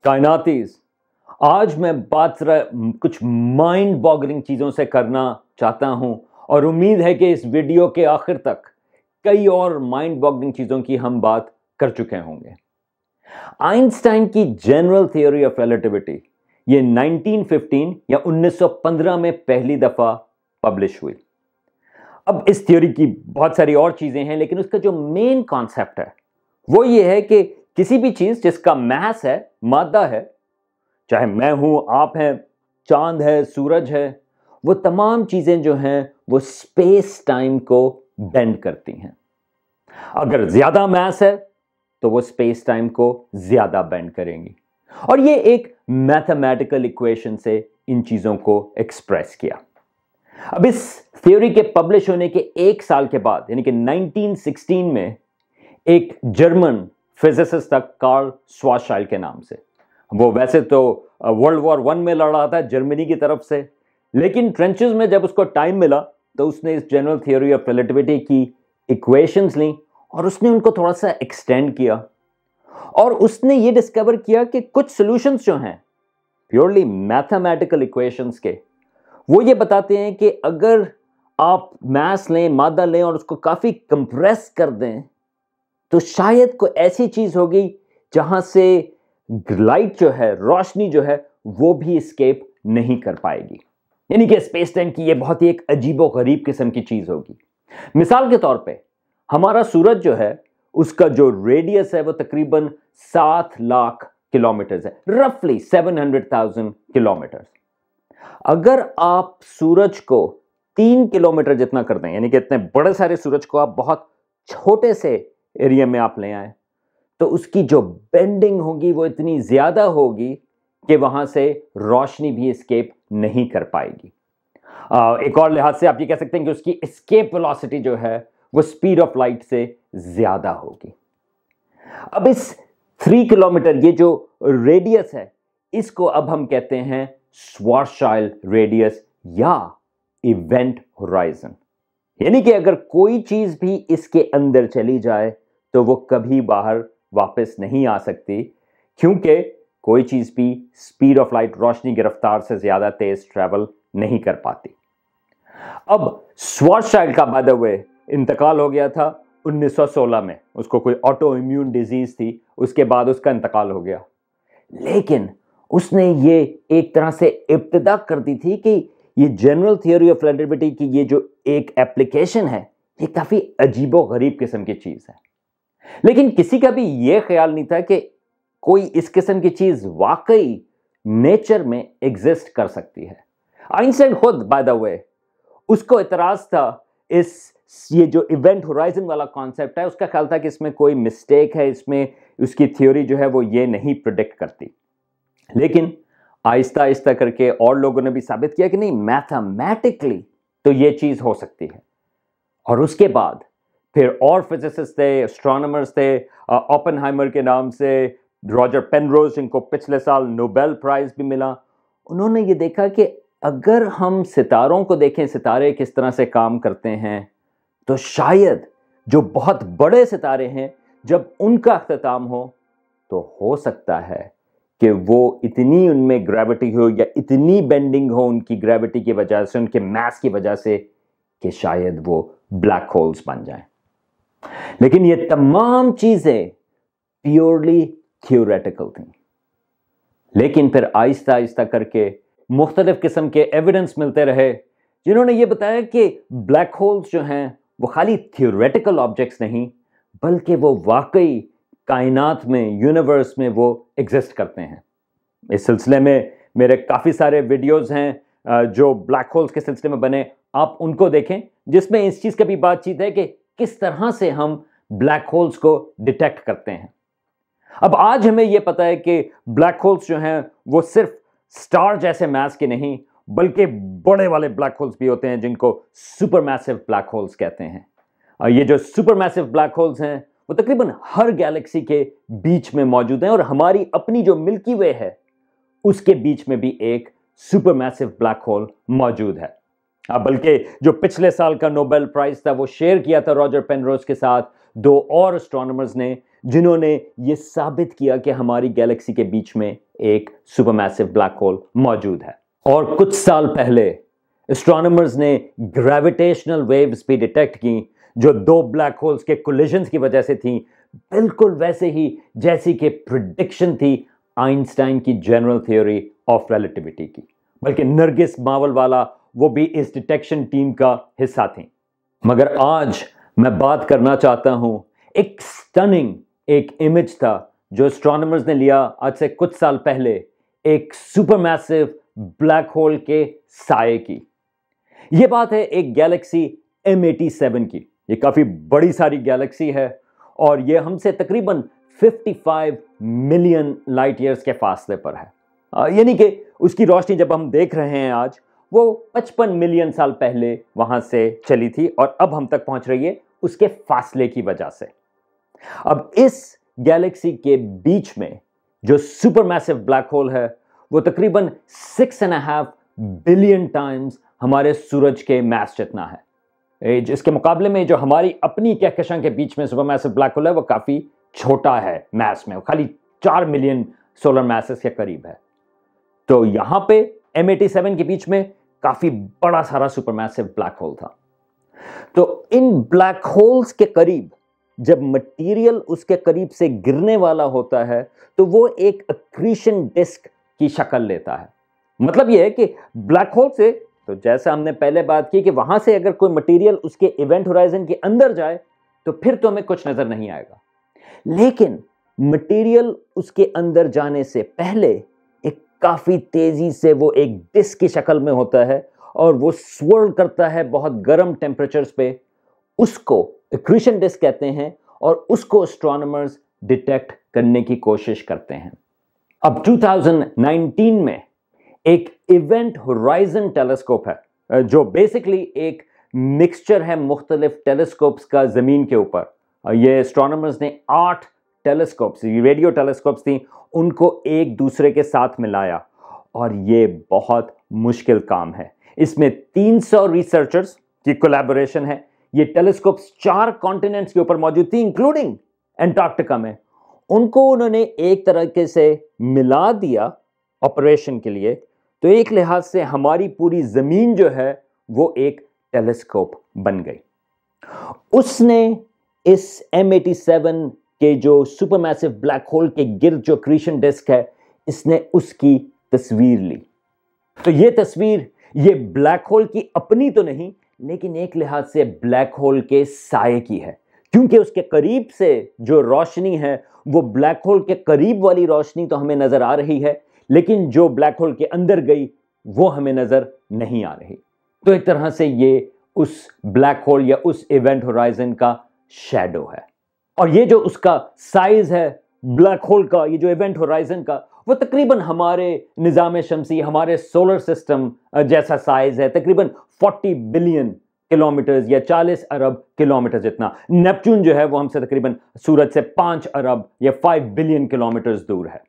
कायनातीज। आज मैं बात कुछ माइंड बॉगलिंग चीज़ों से करना चाहता हूं और उम्मीद है कि इस वीडियो के आखिर तक कई और माइंड बॉगलिंग चीज़ों की हम बात कर चुके होंगे। आइंस्टाइन की जनरल थ्योरी ऑफ रिलेटिविटी ये 1915 या 1915 में पहली दफ़ा पब्लिश हुई। अब इस थ्योरी की बहुत सारी और चीज़ें हैं, लेकिन उसका जो मेन कॉन्सेप्ट है वो ये है कि किसी भी चीज़ जिसका मास है, मादा है, चाहे मैं हूं, आप हैं, चांद है, सूरज है, वो तमाम चीज़ें जो हैं वो स्पेस टाइम को बेंड करती हैं। अगर ज़्यादा मास है तो वो स्पेस टाइम को ज़्यादा बेंड करेंगी। और ये एक मैथमेटिकल इक्वेशन से इन चीज़ों को एक्सप्रेस किया। अब इस थ्योरी के पब्लिश होने के एक साल के बाद यानी कि 1916 में एक जर्मन फिजिसिस्ट था कार्ल श्वार्ज़शाइल्ड के नाम से। वो वैसे तो वर्ल्ड वॉर 1 में लड़ रहा था जर्मनी की तरफ से, लेकिन ट्रेंचेस में जब उसको टाइम मिला तो उसने इस जनरल थ्योरी ऑफ रिलेटिविटी की इक्वेशंस ली और उसने उनको थोड़ा सा एक्सटेंड किया और उसने ये डिस्कवर किया कि कुछ सॉल्यूशंस जो हैं प्योरली मैथमेटिकल इक्वेशंस के, वो ये बताते हैं कि अगर आप मास लें, मादा लें और उसको काफ़ी कंप्रेस कर दें तो शायद कोई ऐसी चीज़ होगी जहां से लाइट जो है, रोशनी जो है, वो भी एस्केप नहीं कर पाएगी। यानी कि स्पेस टाइम की ये बहुत ही एक अजीबो गरीब किस्म की चीज़ होगी। मिसाल के तौर पे हमारा सूरज जो है उसका जो रेडियस है वो तकरीबन 7 लाख किलोमीटर है, रफली 700,000 किलोमीटर। अगर आप सूरज को 3 किलोमीटर जितना कर दें, यानी कि इतने बड़े सारे सूरज को आप बहुत छोटे से एरिया में आप ले आए, तो उसकी जो बेंडिंग होगी वो इतनी ज्यादा होगी कि वहां से रोशनी भी एस्केप नहीं कर पाएगी। एक और लिहाज से आप ये कह सकते हैं कि उसकी एस्केप वेलोसिटी जो है वो स्पीड ऑफ लाइट से ज्यादा होगी। अब इस 3 किलोमीटर ये जो रेडियस है, इसको अब हम कहते हैं श्वार्ज़शाइल्ड रेडियस या इवेंट होराइजन। यानी कि अगर कोई चीज भी इसके अंदर चली जाए तो वो कभी बाहर वापस नहीं आ सकती, क्योंकि कोई चीज भी स्पीड ऑफ लाइट, रोशनी की रफ्तार से ज्यादा तेज ट्रैवल नहीं कर पाती। अब श्वार्ज़शाइल्ड का बाय द वे इंतकाल हो गया था 1916 में। उसको कोई ऑटो इम्यून डिजीज थी, उसके बाद उसका इंतकाल हो गया। लेकिन उसने ये एक तरह से इब्तिदा कर दी थी कि ये जनरल थ्योरी ऑफ रिलेटिविटी की ये जो एक एप्लीकेशन है ये काफी अजीबो गरीब किस्म की चीज है। लेकिन किसी का भी ये ख्याल नहीं था कि कोई इस किस्म की चीज वाकई नेचर में एग्जिस्ट कर सकती है। आइंस्टाइन खुद बाय द वे, उसको इतराज था ये जो इवेंट होराइजन वाला कॉन्सेप्ट है, उसका ख्याल था कि इसमें कोई मिस्टेक है, इसमें उसकी थ्योरी जो है वो ये नहीं प्रिडिक्ट करती। लेकिन आहिस्ता आहिस्ता करके और लोगों ने भी साबित किया कि नहीं, मैथमेटिकली तो ये चीज हो सकती है। और उसके बाद फिर और फिजिसिस्ट थे, एस्ट्रोनॉमर्स थे, ओपेनहाइमर के नाम से, रॉजर पेनरोज, जिनको पिछले साल नोबेल प्राइज भी मिला। उन्होंने ये देखा कि अगर हम सितारों को देखें, सितारे किस तरह से काम करते हैं, तो शायद जो बहुत बड़े सितारे हैं जब उनका अख्तिताम हो हो सकता है कि वो इतनी उनमें ग्रेविटी हो या इतनी बेंडिंग हो उनकी ग्रेविटी की वजह से, उनके मास की वजह से, कि शायद वो ब्लैक होल्स बन जाएं। लेकिन ये तमाम चीजें प्योरली थ्योरेटिकल थी। लेकिन फिर आहिस्ता आहिस्ता करके मुख्तलिफ किस्म के एविडेंस मिलते रहे जिन्होंने ये बताया कि ब्लैक होल्स जो हैं वो खाली थ्योरेटिकल ऑब्जेक्ट्स नहीं, बल्कि वो वाकई कायनात में, यूनिवर्स में वो एग्जिस्ट करते हैं। इस सिलसिले में मेरे काफ़ी सारे वीडियोस हैं जो ब्लैक होल्स के सिलसिले में बने, आप उनको देखें, जिसमें इस चीज़ की भी बातचीत है कि किस तरह से हम ब्लैक होल्स को डिटेक्ट करते हैं। अब आज हमें यह पता है कि ब्लैक होल्स जो हैं वो सिर्फ स्टार जैसे मास के नहीं, बल्कि बड़े वाले ब्लैक होल्स भी होते हैं जिनको सुपरमैसिव ब्लैक होल्स कहते हैं। और ये जो सुपरमैसिव ब्लैक होल्स हैं वो तकरीबन हर गैलेक्सी के बीच में मौजूद हैं और हमारी अपनी जो मिल्की वे है उसके बीच में भी एक सुपरमैसिव ब्लैक होल मौजूद है। बल्कि जो पिछले साल का नोबेल प्राइज था वो शेयर किया था रॉजर पेनरोज के साथ 2 और एस्ट्रोनॉमर्स ने, जिन्होंने ये साबित किया कि हमारी गैलेक्सी के बीच में ایک सुपरमैसिव ब्लैक होल मौजूद है। और कुछ साल पहले एस्ट्रोनॉमर्स ने ग्रेविटेशनल वेव्स भी डिटेक्ट की जो दो ब्लैक होल्स के कोलिजन्स की वजह से थी, बिल्कुल वैसे ही जैसी कि प्रिडिक्शन थी आइंस्टाइन की जनरल थ्योरी ऑफ रिलेटिविटी की। बल्कि नरगिस मावल वाला वो भी इस डिटेक्शन टीम का हिस्सा थी। मगर आज मैं बात करना चाहता हूं एक स्टनिंग एक इमेज था जो एस्ट्रोनॉमर्स ने लिया आज से कुछ साल पहले एक सुपरमैसिव ब्लैक होल के साये की। यह बात है एक गैलेक्सी M87 की। ये काफी बड़ी सारी गैलेक्सी है और ये हमसे तकरीबन 55 मिलियन लाइट ईयर्स के फासले पर है। यानी कि उसकी रोशनी जब हम देख रहे हैं आज, वो 55 मिलियन साल पहले वहां से चली थी और अब हम तक पहुंच रही है उसके फासले की वजह से। अब इस गैलेक्सी के बीच में जो सुपरमैसिव ब्लैक होल है वो तकरीबन 6.5 बिलियन टाइम्स हमारे सूरज के मास जितना है। इसके मुकाबले में जो हमारी अपनी कहकशां के बीच में सुपरमैसिव ब्लैक होल है वो काफी छोटा है मास में, खाली 4 मिलियन सोलर मासेस के करीब है। तो यहां पे M87 के बीच में काफी बड़ा सारा सुपरमैसिव ब्लैक होल था। तो इन ब्लैक होल्स के करीब जब मटेरियल उसके करीब से गिरने वाला होता है तो वो एक अक्रीशन डिस्क की शक्ल लेता है। मतलब यह है कि ब्लैक होल से, तो जैसा हमने पहले बात की कि वहां से अगर कोई मटेरियल उसके इवेंट होराइजन के अंदर जाए तो फिर तो हमें कुछ नजर नहीं आएगा, लेकिन मटेरियल उसके अंदर जाने से पहले एक काफी तेजी से वो एक डिस्क की शक्ल में होता है और वो स्वर्ल करता है बहुत गर्म टेम्परेचर्स पे। उसको एक्रीशन डिस्क कहते हैं और उसको एस्ट्रोनॉमर्स डिटेक्ट करने की कोशिश करते हैं। अब 2019 में एक इवेंट होराइजन टेलीस्कोप है जो बेसिकली एक मिक्सचर है मुख्तलिफ टेलीस्कोप्स का जमीन के ऊपर। ये एस्ट्रोनॉमर्स ने 8 टेलीस्कोप्स, रेडियो टेलीस्कोप्स थी, उनको एक दूसरे के साथ मिलाया और ये बहुत मुश्किल काम है। इसमें 300 रिसर्चर्स की कोलैबोरेशन है। ये टेलीस्कोप्स 4 कॉन्टिनेंट्स के ऊपर मौजूद थी इंक्लूडिंग एंटार्क्टिका में। उनको उन्होंने एक तरीके से मिला दिया ऑपरेशन के लिए, तो एक लिहाज से हमारी पूरी जमीन जो है वो एक टेलीस्कोप बन गई। उसने इस M87 के जो सुपरमैसिव ब्लैक होल के गिर्द जो क्रीशन डिस्क है, इसने उसकी तस्वीर ली। तो ये तस्वीर ये ब्लैक होल की अपनी तो नहीं, लेकिन एक लिहाज से ब्लैक होल के साये की है, क्योंकि उसके करीब से जो रोशनी है वो ब्लैक होल के करीब वाली रोशनी तो हमें नजर आ रही है, लेकिन जो ब्लैक होल के अंदर गई वो हमें नजर नहीं आ रही। तो एक तरह से ये उस ब्लैक होल या उस इवेंट होराइजन का शैडो है। और ये जो उसका साइज है ब्लैक होल का, ये जो इवेंट होराइजन का, वो तकरीबन हमारे निजाम शमसी, हमारे सोलर सिस्टम जैसा साइज है, तकरीबन 40 बिलियन किलोमीटर या 40 अरब किलोमीटर जितना। नेपच्यून जो है वो हमसे तकरीबन सूरज से 5 अरब या 5 बिलियन किलोमीटर दूर है।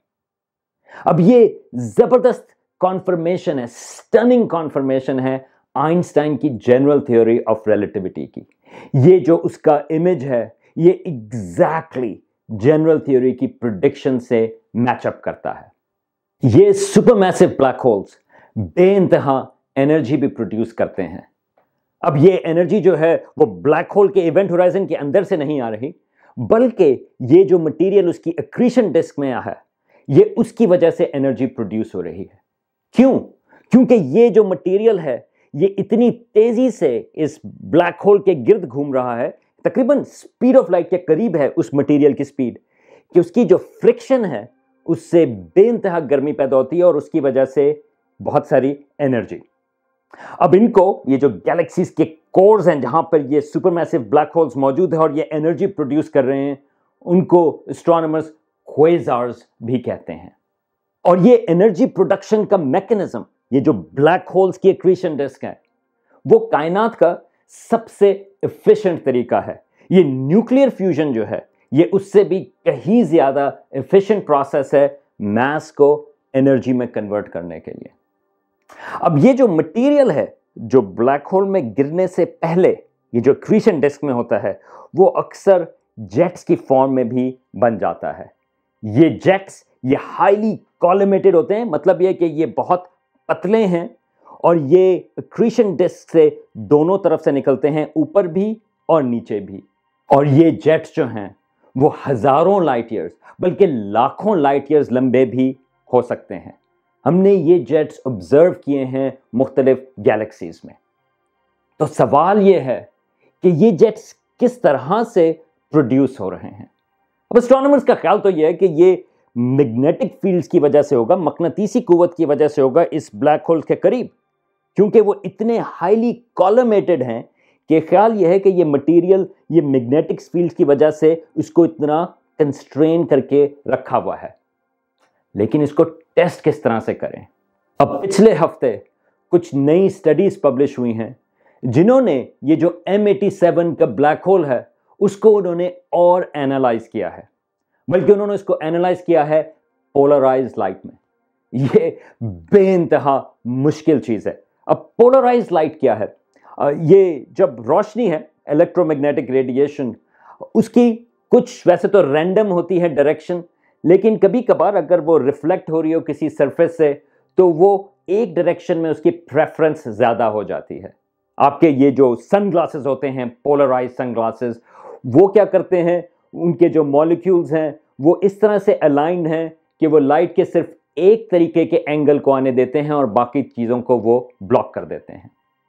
अब ये जबरदस्त कॉन्फर्मेशन है, स्टनिंग कॉन्फर्मेशन है आइंस्टाइन की जनरल थ्योरी ऑफ रिलेटिविटी की। ये जो उसका इमेज है ये एग्जैक्टली जनरल थ्योरी की प्रेडिक्शन से मैचअप करता है। ये सुपरमैसिव ब्लैक होल्स बेइंतहा एनर्जी भी प्रोड्यूस करते हैं। अब ये एनर्जी जो है वो ब्लैक होल के इवेंट होराइजन के अंदर से नहीं आ रही, बल्कि ये जो मटेरियल उसकी एक्रीशन डिस्क में है ये उसकी वजह से एनर्जी प्रोड्यूस हो रही है। क्यों? क्योंकि ये जो मटेरियल है ये इतनी तेजी से इस ब्लैक होल के गिर्द घूम रहा है, तकरीबन स्पीड ऑफ लाइट के करीब है उस मटेरियल की स्पीड, कि उसकी जो फ्रिक्शन है उससे बेइंतहा गर्मी पैदा होती है और उसकी वजह से बहुत सारी एनर्जी। अब इनको, ये जो गैलेक्सीज के कोर्स हैं जहां पर ये सुपरमैसिव ब्लैक होल्स मौजूद है और ये एनर्जी प्रोड्यूस कर रहे हैं, उनको एस्ट्रोनॉमर्स क्वेजार्स भी कहते हैं। और ये एनर्जी प्रोडक्शन का मैकेनिज्म, ये जो ब्लैक होल्स की एक्रीशन डिस्क है, वो कायनात का सबसे एफिशिएंट तरीका है। ये न्यूक्लियर फ्यूजन जो है ये उससे भी कहीं ज्यादा एफिशिएंट प्रोसेस है मास को एनर्जी में कन्वर्ट करने के लिए। अब ये जो मटेरियल है जो ब्लैक होल में गिरने से पहले ये जो एक्रीशन डिस्क में होता है वो अक्सर जेट्स की फॉर्म में भी बन जाता है। ये जेट्स یہ ہائیلی کولمیٹڈ ہوتے ہیں، مطلب یہ کہ یہ بہت پتلے ہیں اور یہ اکریشن ڈسک سے دونوں طرف سے نکلتے ہیں، اوپر بھی اور نیچے بھی. اور یہ جیٹس جو ہیں وہ ہزاروں لائٹ ایئرز بلکہ لاکھوں لائٹ ایئرز لمبے بھی ہو سکتے ہیں. ہم نے یہ جیٹس آبزرو کیے ہیں مختلف گیلیکسیز میں. تو سوال یہ ہے کہ یہ جیٹس کس طرح سے پروڈیوس ہو رہے ہیں. اب اسٹرانومرز کا خیال تو یہ ہے کہ یہ میگنیٹک فیلڈز کی وجہ سے ہوگا، مقناطیسی قوت کی وجہ سے ہوگا اس بلیک ہول کے قریب، کیونکہ وہ اتنے ہائیلی کولمیٹڈ ہیں کہ خیال یہ ہے کہ یہ مٹیریل یہ میگنیٹک فیلڈ کی وجہ سے اس کو اتنا کنسٹرین کر کے رکھا ہوا ہے. لیکن اس کو ٹیسٹ کس طرح سے کریں؟ اب پچھلے ہفتے کچھ نئی سٹڈیز پبلش ہوئی ہیں جنہوں نے یہ جو M87 کا بلیک ہول ہے اس کو انہوں نے اور اینالائز کیا ہے، بلکہ انہوں نے اس کو اینالائز کیا ہے پولرائز لائٹ میں. یہ بے انتہا مشکل چیز ہے. اب پولرائز لائٹ کیا ہے؟ یہ جب روشنی ہے، الیکٹرو میگنیٹک ریڈیشن، اس کی کچھ ویسے تو رینڈم ہوتی ہے ڈائریکشن، لیکن کبھی کبھار اگر وہ ریفلیکٹ ہو رہی ہو کسی سرفیس سے تو وہ ایک ڈائریکشن میں اس کی پریفرنس زیادہ ہو جاتی ہے. آپ کے یہ جو سن گلاسز ہوتے ہیں، پولرائز سن گلاسز، وہ کیا کرتے ہیں، ان کے جو مالیکیولز ہیں وہ اس طرح سے الائنڈ ہیں کہ وہ لائٹ کے صرف ایک طریقے کے اینگل کو آنے دیتے ہیں اور باقی چیزوں کو وہ بلاک کر دیتے ہیں.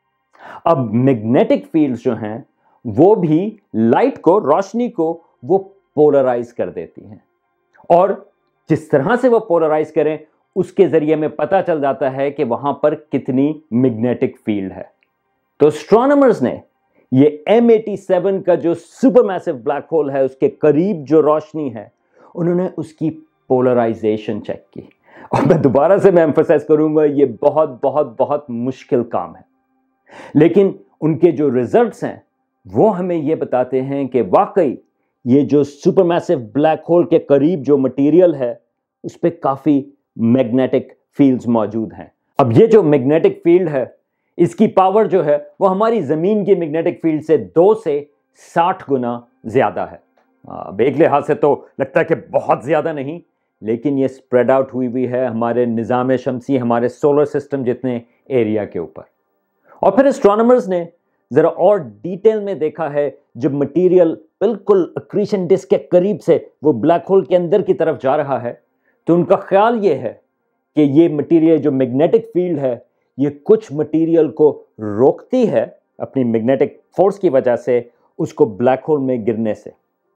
اب میگنیٹک فیلڈز جو ہیں وہ بھی لائٹ کو، روشنی کو وہ پولرائز کر دیتی ہیں، اور جس طرح سے وہ پولرائز کریں اس کے ذریعے میں پتہ چل جاتا ہے کہ وہاں پر کتنی میگنیٹک فیلڈ ہے. تو اسٹرانومرز نے یہ M87 کا جو سپر میسو بلیک ہول ہے اس کے قریب جو روشنی ہے انہوں نے اس کی پولرائزیشن چیک کی. اور میں دوبارہ سے ایمفسائز کروں گا یہ بہت بہت بہت مشکل کام ہے، لیکن ان کے جو ریزلٹس ہیں وہ ہمیں یہ بتاتے ہیں کہ واقعی یہ جو سپر میسو بلیک ہول کے قریب جو مٹیریل ہے اس پہ کافی میگنیٹک فیلڈز موجود ہیں. اب یہ جو میگنیٹک فیلڈ ہے اس کی پاور جو ہے وہ ہماری زمین کی میگنیٹک فیلڈ سے 2 سے 60 گنا زیادہ ہے. اب ایک لحاظ سے تو لگتا ہے کہ بہت زیادہ نہیں، لیکن یہ سپریڈ آؤٹ ہوئی ہے ہمارے نظام شمسی، ہمارے سولر سسٹم جتنے ایریا کے اوپر. اور پھر اسٹرانومرز نے ذرا اور ڈیٹیل میں دیکھا ہے، جب مٹیریل بالکل اکریشن ڈسک کے قریب سے وہ بلیک ہول کے اندر کی طرف جا رہا ہے تو ان کا خیال یہ ہے کہ یہ مٹیریل جو میگنیٹک فیلڈ ہے یہ کچھ مٹیریل کو روکتی ہے اپنی میگنیٹک فورس کی وجہ سے اس کو بلیک ہول میں گرنے سے،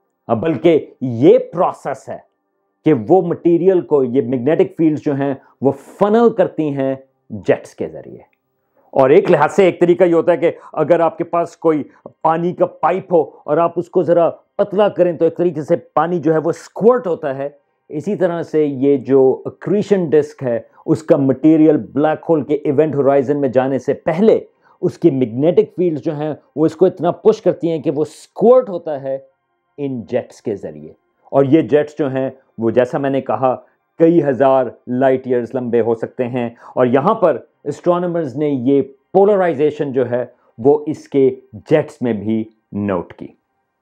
بلکہ یہ پروسیس ہے کہ وہ مٹیریل کو یہ میگنیٹک فیلڈز جو ہیں وہ فنل کرتی ہیں جیٹس کے ذریعے. اور ایک لحاظ سے ایک طریقہ یہ ہوتا ہے کہ اگر آپ کے پاس کوئی پانی کا پائپ ہو اور آپ اس کو ذرا پتلا کریں تو ایک طریقے سے پانی جو ہے وہ سکورٹ ہوتا ہے. اسی طرح سے یہ جو اکریشن ڈسک ہے اس کا مٹیریل بلیک ہول کے ایونٹ ہورائزن میں جانے سے پہلے اس کی میگنیٹک فیلڈز جو ہیں وہ اس کو اتنا پش کرتی ہیں کہ وہ سکورٹ ہوتا ہے ان جیٹس کے ذریعے. اور یہ جیٹس جو ہیں وہ جیسا میں نے کہا کئی ہزار لائٹ ایئرز لمبے ہو سکتے ہیں. اور یہاں پر اسٹرانومرز نے یہ پولرائزیشن جو ہے وہ اس کے جیٹس میں بھی نوٹ کی.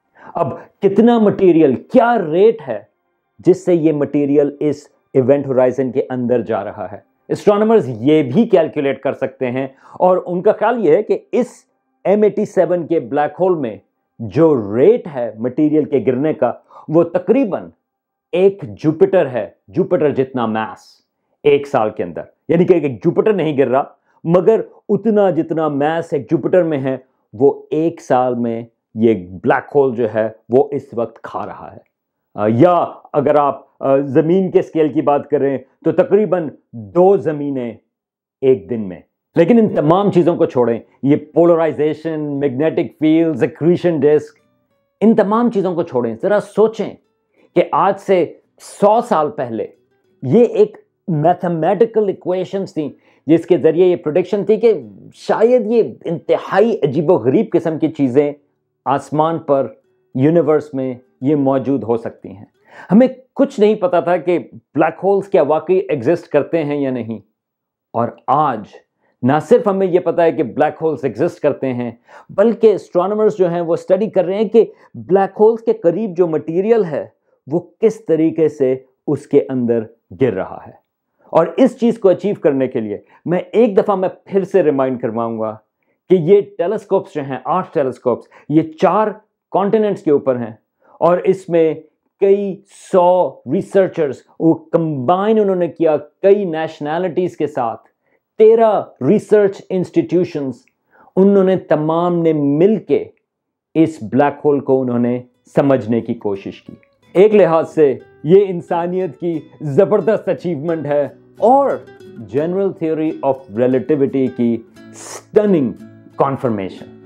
اب کتنا مٹیریل، کیا ریٹ ہے جس سے یہ مٹیریل اس ایونٹ ہورائزن کے اندر جا رہا ہے، اسٹرانومرز یہ بھی کیلکولیٹ کر سکتے ہیں. اور ان کا خیال یہ ہے کہ اس M87 کے بلیک ہول میں جو ریٹ ہے مٹیریل کے گرنے کا وہ تقریباً ایک جوپیٹر ہے، جوپیٹر جتنا میس ایک سال کے اندر. یعنی کہ ایک جوپیٹر نہیں گر رہا مگر اتنا جتنا میس ایک جوپیٹر میں ہے وہ ایک سال میں یہ بلیک ہول جو ہے وہ اس وقت کھا رہا ہے. یا اگر آپ زمین کے اسکیل کی بات کریں تو تقریباً 2 زمینیں ایک دن میں. لیکن ان تمام چیزوں کو چھوڑیں، یہ polarisation, magnetic fields, accretion disc, ان تمام چیزوں کو چھوڑیں، ذرا سوچیں کہ آج سے 100 سال پہلے یہ ایک میتھمیٹیکل ایکویشنز تھیں جس کے ذریعے یہ پریڈکشن تھی کہ شاید یہ انتہائی عجیب و غریب قسم کی چیزیں آسمان پر، یونیورس میں یہ موجود ہو سکتی ہیں. ہمیں کچھ نہیں پتا تھا کہ بلیک ہولز کیا واقعی ایگزسٹ کرتے ہیں یا نہیں. اور آج نہ صرف ہمیں یہ پتا ہے کہ بلیک ہولز ایگزسٹ کرتے ہیں بلکہ اسٹرانومرز جو ہیں وہ اسٹڈی کر رہے ہیں کہ بلیک ہولز کے قریب جو مٹیریل ہے وہ کس طریقے سے اس کے اندر گر رہا ہے. اور اس چیز کو اچیو کرنے کے لیے میں ایک دفعہ میں پھر سے ریمائنڈ کرواؤں گا کہ یہ ٹیلیسکوپس جو ہیں 8 ٹیلیسکوپس یہ 4 کانٹیننٹس کے اوپر ہیں اور اس میں کئی 100 ریسرچرز وہ کمبائن انہوں نے کیا کئی نیشنلٹیز کے ساتھ 13 ریسرچ انسٹیٹیوشنز انہوں نے تمام نے مل کے اس بلیک ہول کو انہوں نے سمجھنے کی کوشش کی. ایک لحاظ سے یہ انسانیت کی زبردست اچیومنٹ ہے اور جنرل تھیوری آف ریلیٹیوٹی کی سٹننگ کانفرمیشن.